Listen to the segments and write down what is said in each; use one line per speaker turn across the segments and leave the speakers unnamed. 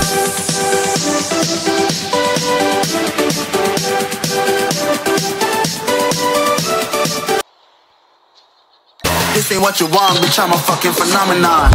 This ain't what you want, bitch, I'm a fucking phenomenon.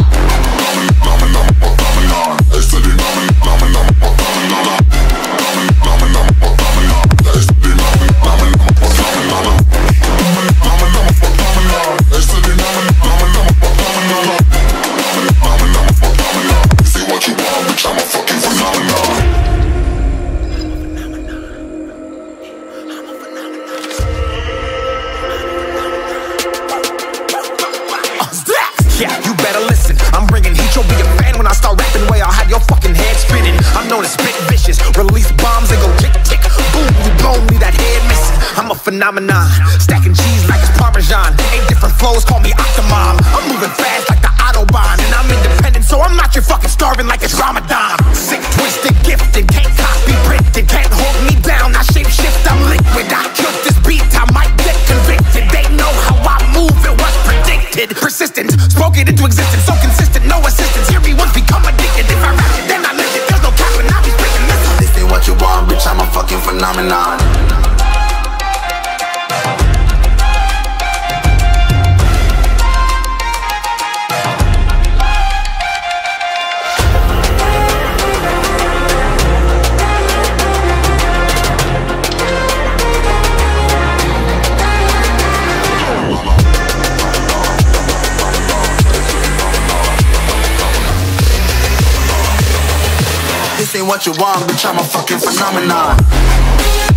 Yeah, you better listen. I'm bringing heat, you'll be a fan when I start rapping. Way I'll have your fucking head spinning. I'm known as spit vicious, release bombs and go tick tick. Boom, you blow me, that head missing. I'm a phenomenon, stacking cheese like it's Parmesan. 8 different flows, call me Octomom. I'm moving fast like the Autobahn, and I'm independent, so I'm not your fucking starving like it's Ramadan. Sick, twisted, gifted, can't copy, printed, can't hold me down. I shape shift, I'm liquid. I killed this beat, I might get convicted. They know how I move, it was predicted. Persistent, spoke it into existence, so consistent, no assistance. Hear me once, become addicted. If I rap it, then I live it. There's no cap when I be spitting this.
This ain't what you want, bitch, I'm a fucking phenomenon. This ain't what you want, bitch, I'm a fucking phenomenon.